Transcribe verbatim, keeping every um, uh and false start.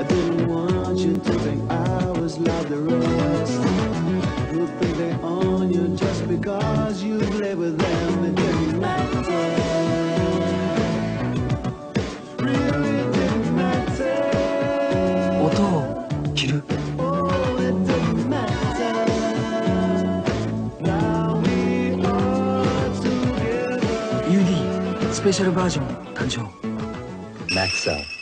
didn't want you to think I was like the rest. Who think they own you just because you play with them? It didn't matter. Really didn't matter. 音を切る。 Oh, it didn't matter. Now we are together. ユーディー スペシャルバージョン誕生。 Maxell